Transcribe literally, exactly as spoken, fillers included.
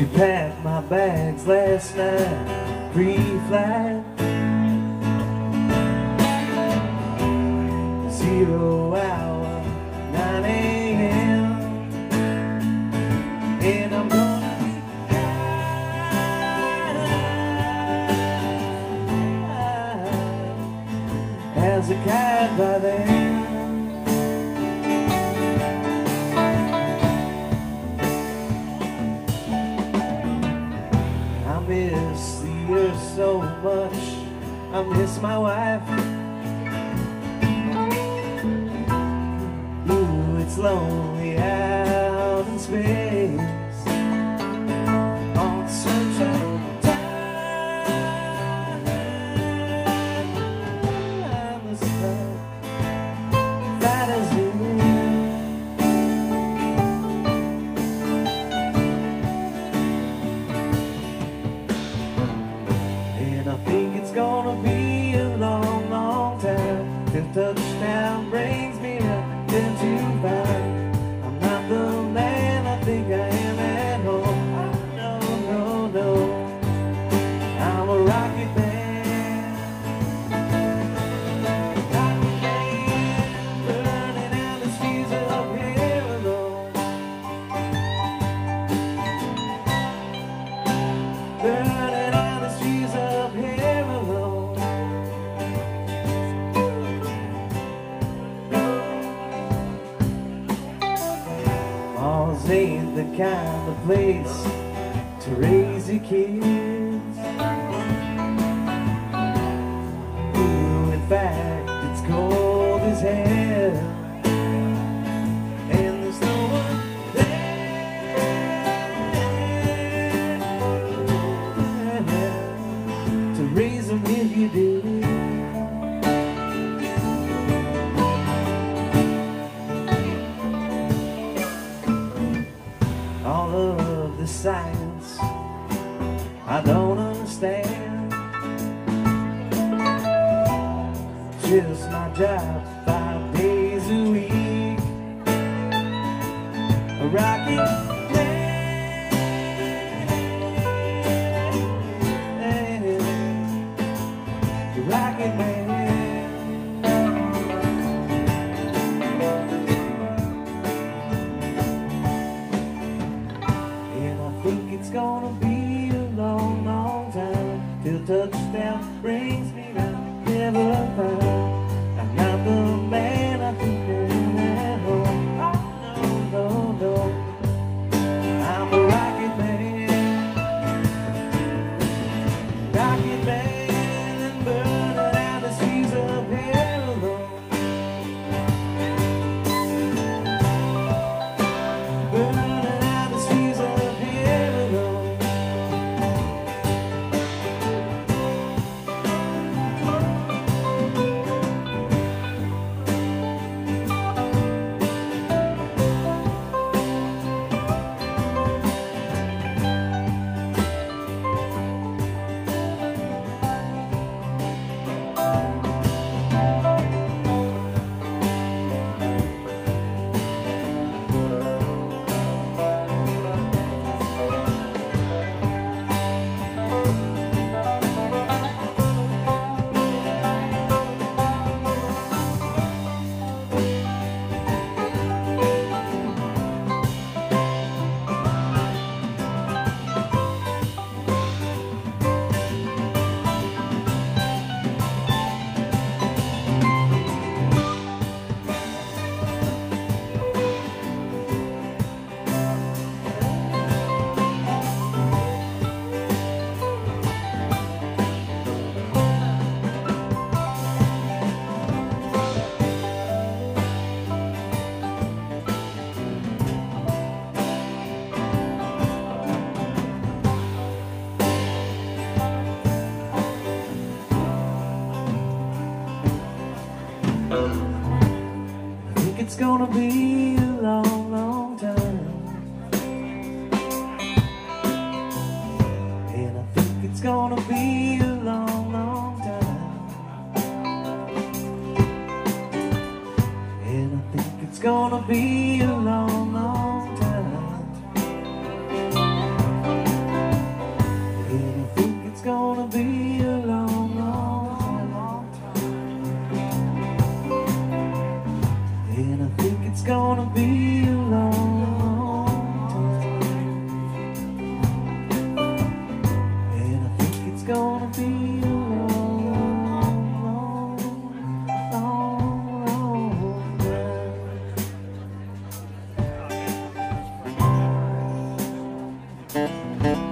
She packed my bags last night, pre-flight. Zero hour, nine A M And I'm gonna be high as a kite by then. I miss the earth so much, I miss my wife. Ooh, it's lonely out in space on sunshine time. The sun that is and I think it's gonna be a long, long time till touchdown brings me up to find I'm not the man I think I am at home. Oh, no, no, no, I'm a rocket man. Rocket man, burning out the streets up here alone. Burning out the streets up here alone. Mars ain't the kind of place to raise your kids. Ooh, in fact, it's cold as hell, and there's no one there to raise them if you do. All of the science I don't understand. Just my job five days a week. A rocket man, a rocket man. It's gonna be a long, long time till touchdown brings me round. Never found I'm not the man I think I am at home. Oh, no, no, no, I'm a rocket man. Rocket man and burning out the streets up here alone. Burning out the streets up here. It's gonna be a long, long time, and I think it's gonna be a long, long time, and I think it's gonna be a long, long time. it's gonna be a long, long time. And I think it's gonna be a long, long, long, long time.